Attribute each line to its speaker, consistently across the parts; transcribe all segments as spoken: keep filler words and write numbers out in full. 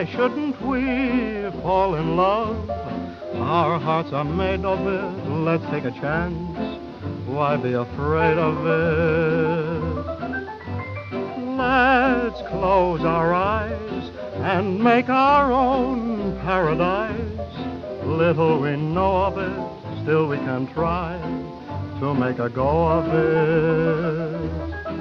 Speaker 1: Why shouldn't we fall in love? Our hearts are made of it. Let's take a chance. Why be afraid of it? Let's close our eyes and make our own paradise. Little we know of it, still we can try to make a go of it.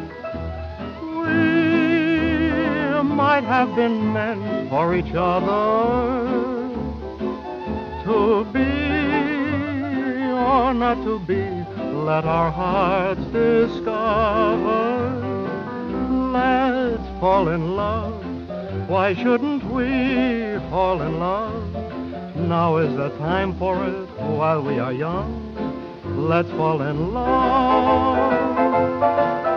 Speaker 1: We might have been meant for each other, to be or not to be, let our hearts discover. Let's fall in love. Why shouldn't we fall in love? Now is the time for it while we are young. Let's fall in love.